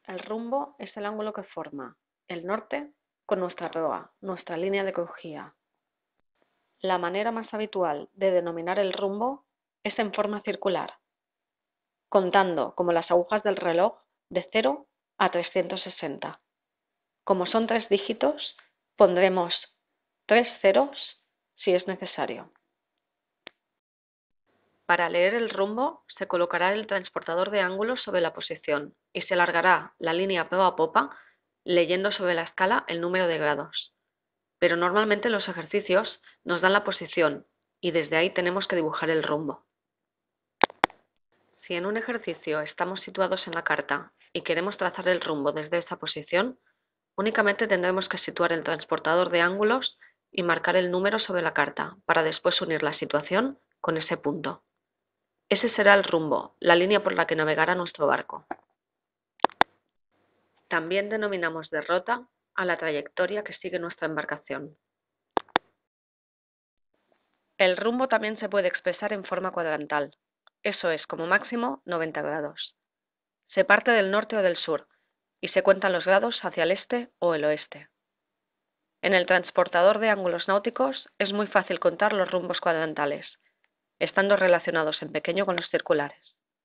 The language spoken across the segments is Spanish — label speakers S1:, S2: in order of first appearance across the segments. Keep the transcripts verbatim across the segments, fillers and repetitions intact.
S1: El rumbo es el ángulo que forma el norte con nuestra proa, nuestra línea de crujía. La manera más habitual de denominar el rumbo es en forma circular, contando como las agujas del reloj de cero a trescientos sesenta. Como son tres dígitos, pondremos tres ceros si es necesario. Para leer el rumbo, se colocará el transportador de ángulos sobre la posición y se alargará la línea proa-popa leyendo sobre la escala el número de grados. Pero normalmente los ejercicios nos dan la posición y desde ahí tenemos que dibujar el rumbo. Si en un ejercicio estamos situados en la carta y queremos trazar el rumbo desde esa posición, únicamente tendremos que situar el transportador de ángulos y marcar el número sobre la carta para después unir la situación con ese punto. Ese será el rumbo, la línea por la que navegará nuestro barco. También denominamos de rota a la trayectoria que sigue nuestra embarcación. El rumbo también se puede expresar en forma cuadrantal, eso es, como máximo, noventa grados. Se parte del norte o del sur y se cuentan los grados hacia el este o el oeste. En el transportador de ángulos náuticos es muy fácil contar los rumbos cuadrantales, estando relacionados en pequeño con los circulares.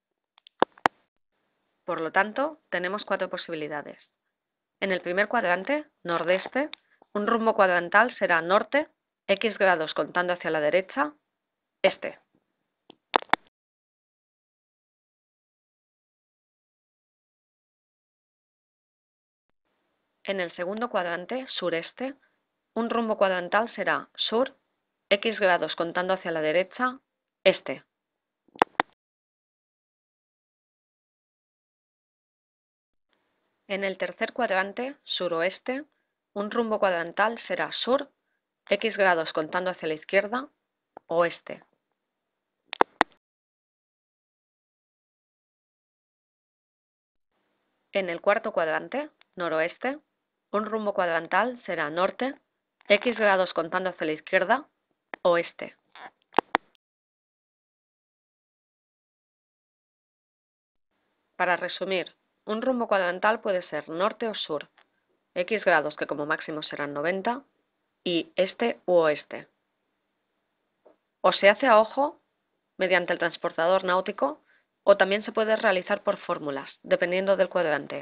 S1: Por lo tanto, tenemos cuatro posibilidades. En el primer cuadrante, nordeste, un rumbo cuadrantal será norte, X grados contando hacia la derecha, este. En el segundo cuadrante, sureste, un rumbo cuadrantal será sur, X grados contando hacia la derecha, este. En el tercer cuadrante, suroeste, un rumbo cuadrantal será sur, X grados contando hacia la izquierda, oeste. En el cuarto cuadrante, noroeste, un rumbo cuadrantal será norte, X grados contando hacia la izquierda, oeste. Para resumir, un rumbo cuadrantal puede ser norte o sur, X grados que como máximo serán noventa, y este u oeste. O se hace a ojo, mediante el transportador náutico, o también se puede realizar por fórmulas, dependiendo del cuadrante.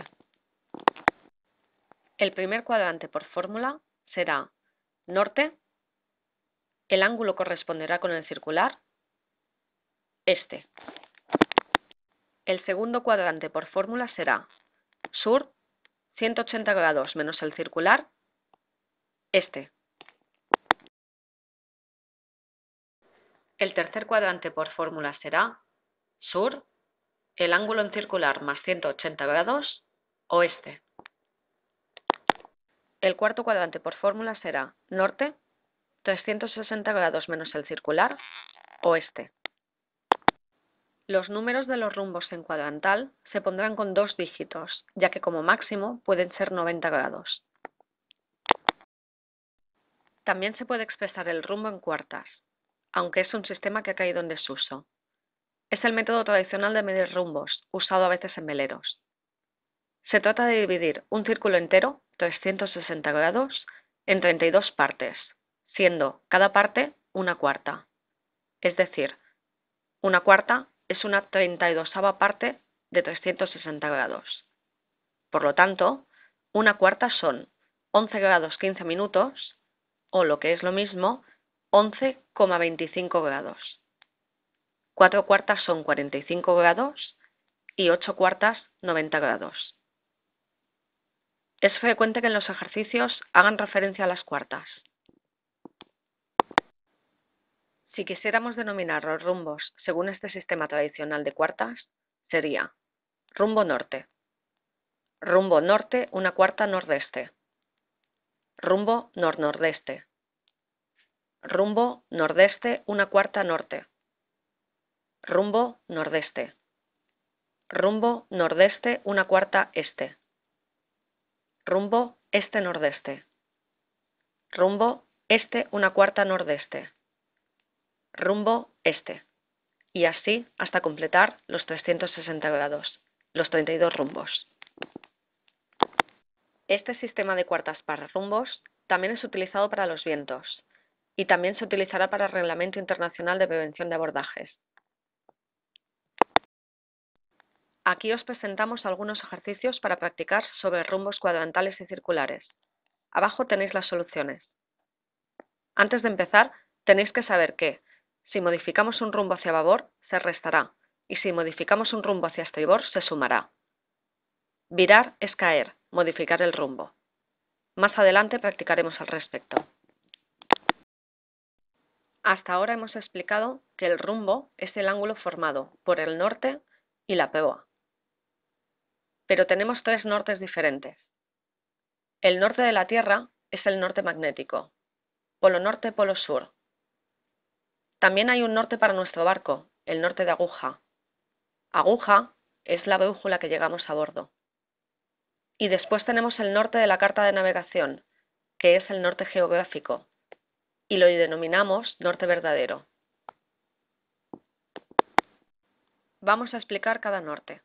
S1: El primer cuadrante por fórmula será norte, el ángulo corresponderá con el circular, este. El segundo cuadrante por fórmula será sur, ciento ochenta grados menos el circular, este. El tercer cuadrante por fórmula será sur, el ángulo en circular más ciento ochenta grados, oeste. El cuarto cuadrante por fórmula será norte, trescientos sesenta grados menos el circular, oeste. Los números de los rumbos en cuadrantal se pondrán con dos dígitos, ya que como máximo pueden ser noventa grados. También se puede expresar el rumbo en cuartas, aunque es un sistema que ha caído en desuso. Es el método tradicional de medir rumbos, usado a veces en veleros. Se trata de dividir un círculo entero, trescientos sesenta grados, en treinta y dos partes, siendo cada parte una cuarta. Es decir, una cuarta es una treinta y dosava parte de trescientos sesenta grados. Por lo tanto, una cuarta son once grados quince minutos, o lo que es lo mismo, once coma veinticinco grados. Cuatro cuartas son cuarenta y cinco grados y ocho cuartas noventa grados. Es frecuente que en los ejercicios hagan referencia a las cuartas. Si quisiéramos denominar los rumbos según este sistema tradicional de cuartas, sería rumbo norte, rumbo norte una cuarta nordeste, rumbo nor-nordeste, rumbo nordeste una cuarta norte, rumbo nordeste, rumbo nordeste una cuarta este, rumbo este-nordeste, rumbo este una cuarta nordeste, rumbo este, y así hasta completar los trescientos sesenta grados, los treinta y dos rumbos. Este sistema de cuartas para rumbos también es utilizado para los vientos y también se utilizará para el Reglamento Internacional de Prevención de Abordajes. Aquí os presentamos algunos ejercicios para practicar sobre rumbos cuadrantales y circulares. Abajo tenéis las soluciones. Antes de empezar, tenéis que saber que, si modificamos un rumbo hacia babor, se restará, y si modificamos un rumbo hacia estribor, se sumará. Virar es caer, modificar el rumbo. Más adelante practicaremos al respecto. Hasta ahora hemos explicado que el rumbo es el ángulo formado por el norte y la proa. Pero tenemos tres nortes diferentes. El norte de la Tierra es el norte magnético, polo norte, polo sur. También hay un norte para nuestro barco, el norte de aguja. Aguja es la brújula que llevamos a bordo. Y después tenemos el norte de la carta de navegación, que es el norte geográfico, y lo denominamos norte verdadero. Vamos a explicar cada norte.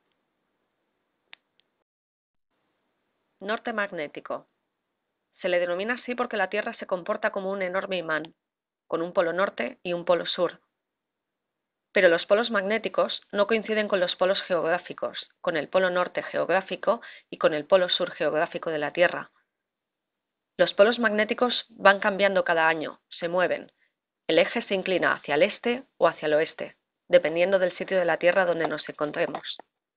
S1: Norte magnético. Se le denomina así porque la Tierra se comporta como un enorme imán, con un polo norte y un polo sur. Pero los polos magnéticos no coinciden con los polos geográficos, con el polo norte geográfico y con el polo sur geográfico de la Tierra. Los polos magnéticos van cambiando cada año, se mueven. El eje se inclina hacia el este o hacia el oeste, dependiendo del sitio de la Tierra donde nos encontremos.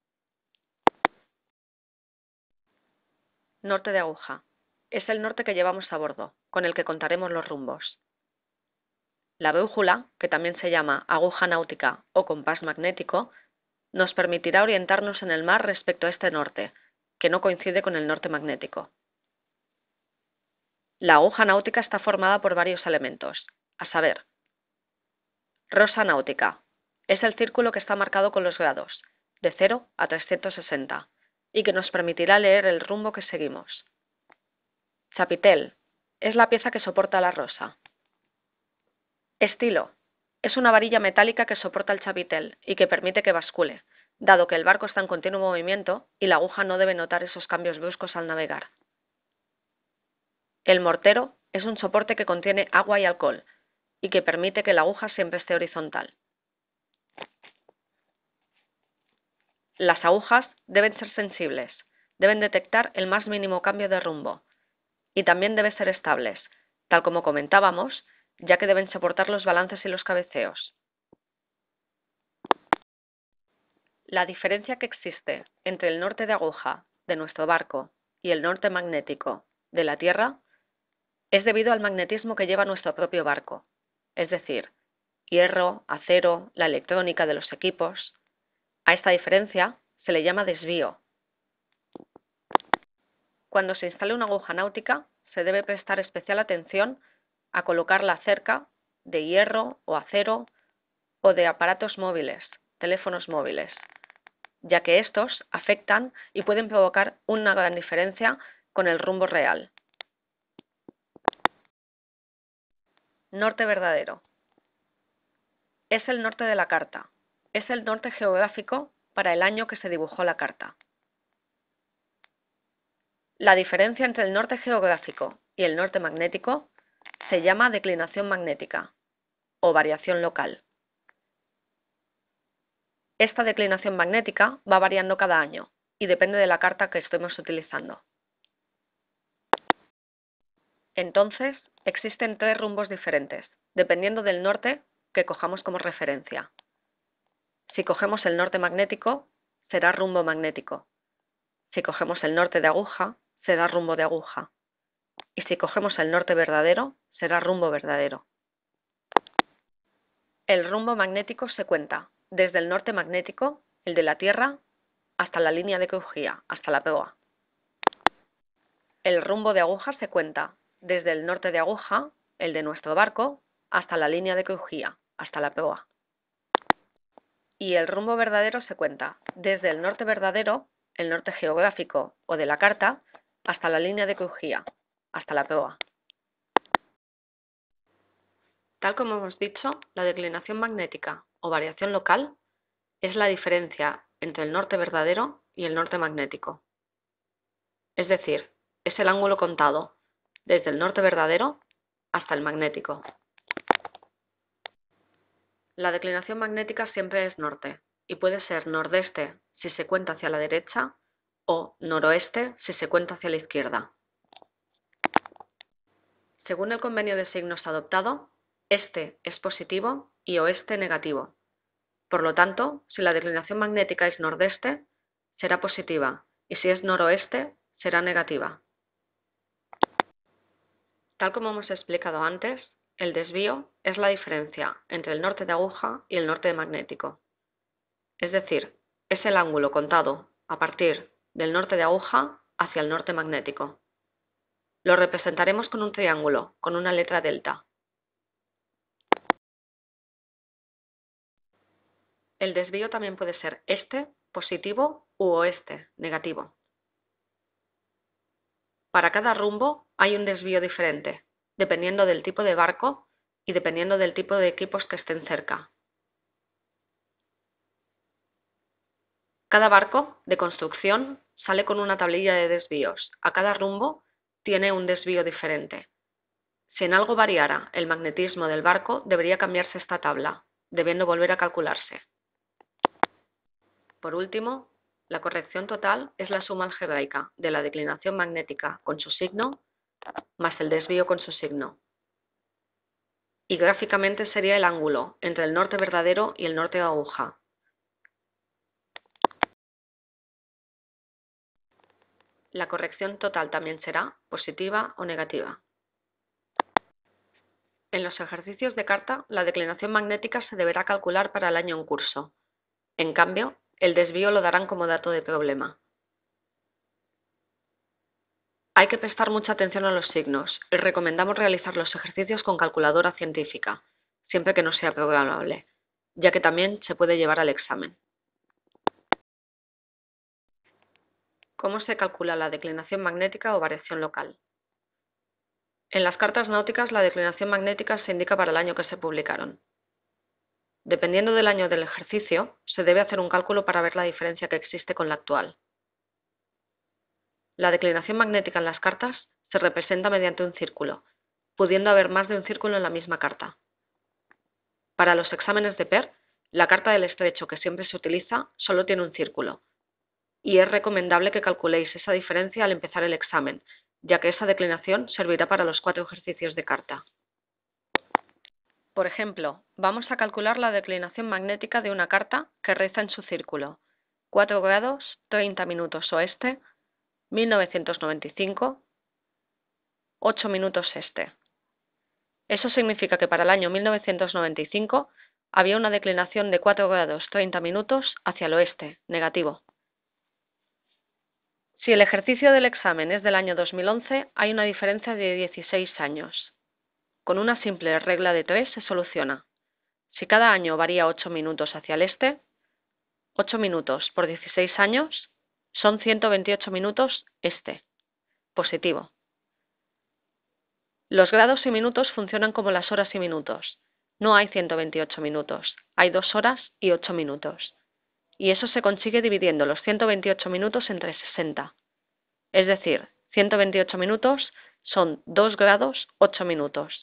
S1: Norte de aguja. Es el norte que llevamos a bordo, con el que contaremos los rumbos. La brújula, que también se llama aguja náutica o compás magnético, nos permitirá orientarnos en el mar respecto a este norte, que no coincide con el norte magnético. La aguja náutica está formada por varios elementos, a saber, rosa náutica. Es el círculo que está marcado con los grados, de cero a trescientos sesenta, y que nos permitirá leer el rumbo que seguimos. Chapitel. Es la pieza que soporta la rosa. Estilo. Es una varilla metálica que soporta el chapitel y que permite que bascule, dado que el barco está en continuo movimiento y la aguja no debe notar esos cambios bruscos al navegar. El mortero es un soporte que contiene agua y alcohol y que permite que la aguja siempre esté horizontal. Las agujas deben ser sensibles, deben detectar el más mínimo cambio de rumbo y también deben ser estables, tal como comentábamos, ya que deben soportar los balances y los cabeceos. La diferencia que existe entre el norte de aguja de nuestro barco y el norte magnético de la Tierra es debido al magnetismo que lleva nuestro propio barco, es decir, hierro, acero, la electrónica de los equipos. A esta diferencia se le llama desvío. Cuando se instale una aguja náutica, se debe prestar especial atención a colocarla cerca de hierro o acero o de aparatos móviles, teléfonos móviles, ya que estos afectan y pueden provocar una gran diferencia con el rumbo real. Norte verdadero. Es el norte de la carta. Es el norte geográfico para el año que se dibujó la carta. La diferencia entre el norte geográfico y el norte magnético se llama declinación magnética o variación local. Esta declinación magnética va variando cada año y depende de la carta que estemos utilizando. Entonces, existen tres rumbos diferentes, dependiendo del norte que cojamos como referencia. Si cogemos el norte magnético, será rumbo magnético. Si cogemos el norte de aguja, será rumbo de aguja. Y si cogemos el norte verdadero, será rumbo verdadero. El rumbo magnético se cuenta desde el norte magnético, el de la Tierra, hasta la línea de crujía, hasta la proa. El rumbo de aguja se cuenta desde el norte de aguja, el de nuestro barco, hasta la línea de crujía, hasta la proa. Y el rumbo verdadero se cuenta desde el norte verdadero, el norte geográfico o de la carta, hasta la línea de crujía, hasta la proa. Tal como hemos dicho, la declinación magnética o variación local es la diferencia entre el norte verdadero y el norte magnético. Es decir, es el ángulo contado, desde el norte verdadero hasta el magnético. La declinación magnética siempre es norte, y puede ser nordeste si se cuenta hacia la derecha o noroeste si se cuenta hacia la izquierda. Según el convenio de signos adoptado, este es positivo y oeste negativo. Por lo tanto, si la declinación magnética es nordeste, será positiva, y si es noroeste, será negativa. Tal como hemos explicado antes, el desvío es la diferencia entre el norte de aguja y el norte de magnético. Es decir, es el ángulo contado a partir del norte de aguja hacia el norte magnético. Lo representaremos con un triángulo, con una letra delta. El desvío también puede ser este, positivo, u oeste, negativo. Para cada rumbo hay un desvío diferente, dependiendo del tipo de barco y dependiendo del tipo de equipos que estén cerca. Cada barco de construcción sale con una tablilla de desvíos. A cada rumbo tiene un desvío diferente. Si en algo variara el magnetismo del barco, debería cambiarse esta tabla, debiendo volver a calcularse. Por último, la corrección total es la suma algebraica de la declinación magnética con su signo más el desvío con su signo. Y gráficamente sería el ángulo entre el norte verdadero y el norte de aguja. La corrección total también será positiva o negativa. En los ejercicios de carta, la declinación magnética se deberá calcular para el año en curso. En cambio, el desvío lo darán como dato de problema. Hay que prestar mucha atención a los signos y recomendamos realizar los ejercicios con calculadora científica, siempre que no sea programable, ya que también se puede llevar al examen. ¿Cómo se calcula la declinación magnética o variación local? En las cartas náuticas, la declinación magnética se indica para el año que se publicaron. Dependiendo del año del ejercicio, se debe hacer un cálculo para ver la diferencia que existe con la actual. La declinación magnética en las cartas se representa mediante un círculo, pudiendo haber más de un círculo en la misma carta. Para los exámenes de P E R, la carta del estrecho que siempre se utiliza solo tiene un círculo, y es recomendable que calculéis esa diferencia al empezar el examen, ya que esa declinación servirá para los cuatro ejercicios de carta. Por ejemplo, vamos a calcular la declinación magnética de una carta que reza en su círculo: cuatro grados, treinta minutos oeste, mil novecientos noventa y cinco, ocho minutos este. Eso significa que para el año mil novecientos noventa y cinco había una declinación de cuatro grados treinta minutos hacia el oeste, negativo. Si el ejercicio del examen es del año dos mil once, hay una diferencia de dieciséis años. Con una simple regla de tres se soluciona. Si cada año varía ocho minutos hacia el este, ocho minutos por dieciséis años son ciento veintiocho minutos este, positivo. Los grados y minutos funcionan como las horas y minutos. No hay ciento veintiocho minutos, hay dos horas y ocho minutos. Y eso se consigue dividiendo los ciento veintiocho minutos entre sesenta. Es decir, ciento veintiocho minutos son dos grados ocho minutos.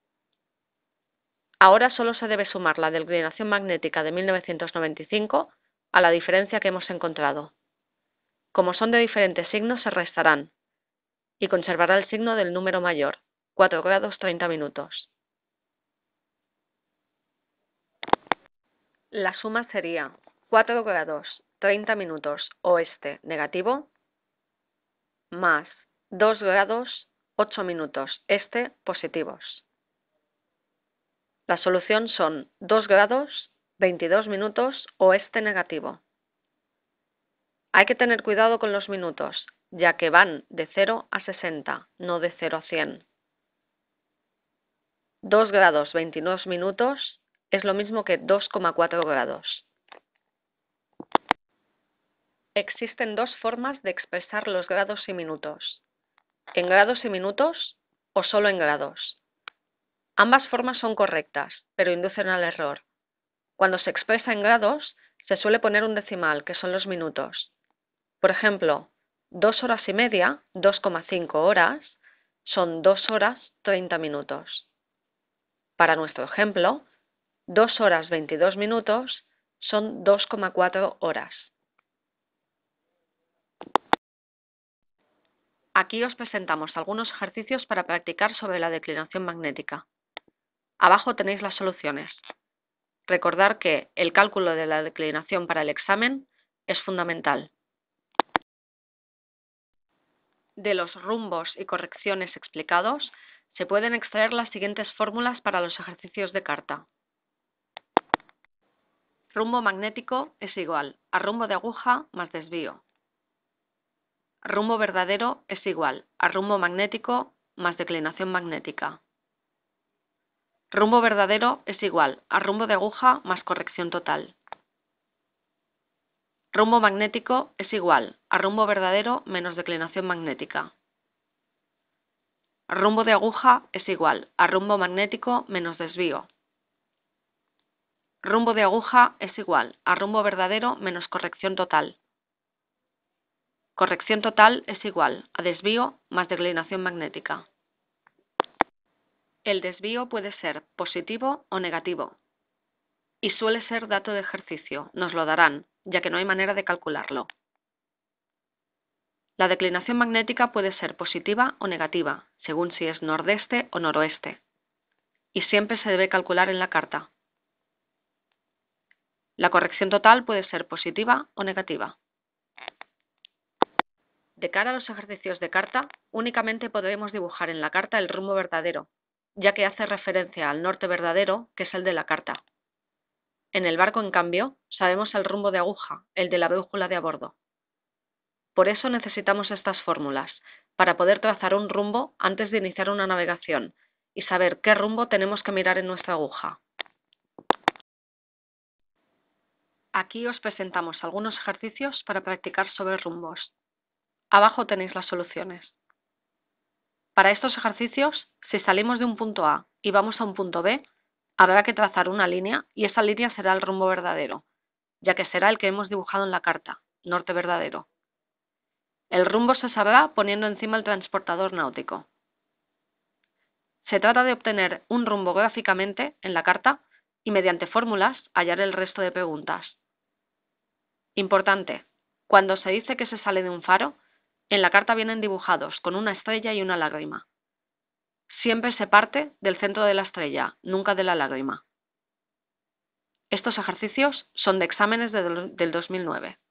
S1: Ahora solo se debe sumar la declinación magnética de mil novecientos noventa y cinco a la diferencia que hemos encontrado. Como son de diferentes signos, se restarán y conservará el signo del número mayor, cuatro grados treinta minutos. La suma sería cuatro grados treinta minutos oeste negativo más dos grados ocho minutos este positivos. La solución son dos grados veintidós minutos oeste negativo. Hay que tener cuidado con los minutos, ya que van de cero a sesenta, no de cero a cien. dos grados veintidós minutos es lo mismo que dos coma cuatro grados. Existen dos formas de expresar los grados y minutos: en grados y minutos o solo en grados. Ambas formas son correctas, pero inducen al error. Cuando se expresa en grados, se suele poner un decimal, que son los minutos. Por ejemplo, dos horas y media, dos coma cinco horas, son dos horas treinta minutos. Para nuestro ejemplo, dos horas veintidós minutos son dos coma cuatro horas. Aquí os presentamos algunos ejercicios para practicar sobre la declinación magnética. Abajo tenéis las soluciones. Recordad que el cálculo de la declinación para el examen es fundamental. De los rumbos y correcciones explicados, se pueden extraer las siguientes fórmulas para los ejercicios de carta. Rumbo magnético es igual a rumbo de aguja más desvío. Rumbo verdadero es igual a rumbo magnético más declinación magnética. Rumbo verdadero es igual a rumbo de aguja más corrección total. Rumbo magnético es igual a rumbo verdadero menos declinación magnética. Rumbo de aguja es igual a rumbo magnético menos desvío. Rumbo de aguja es igual a rumbo verdadero menos corrección total. Corrección total es igual a desvío más declinación magnética. El desvío puede ser positivo o negativo y suele ser dato de ejercicio, nos lo darán, ya que no hay manera de calcularlo. La declinación magnética puede ser positiva o negativa, según si es nordeste o noroeste, y siempre se debe calcular en la carta. La corrección total puede ser positiva o negativa. De cara a los ejercicios de carta, únicamente podremos dibujar en la carta el rumbo verdadero, ya que hace referencia al norte verdadero, que es el de la carta. En el barco, en cambio, sabemos el rumbo de aguja, el de la brújula de a bordo. Por eso necesitamos estas fórmulas, para poder trazar un rumbo antes de iniciar una navegación y saber qué rumbo tenemos que mirar en nuestra aguja. Aquí os presentamos algunos ejercicios para practicar sobre rumbos. Abajo tenéis las soluciones. Para estos ejercicios, si salimos de un punto A y vamos a un punto B, habrá que trazar una línea y esa línea será el rumbo verdadero, ya que será el que hemos dibujado en la carta, norte verdadero. El rumbo se sabrá poniendo encima el transportador náutico. Se trata de obtener un rumbo gráficamente en la carta y mediante fórmulas hallar el resto de preguntas. Importante, cuando se dice que se sale de un faro, en la carta vienen dibujados con una estrella y una lágrima. Siempre se parte del centro de la estrella, nunca de la lágrima. Estos ejercicios son de exámenes del dos mil nueve.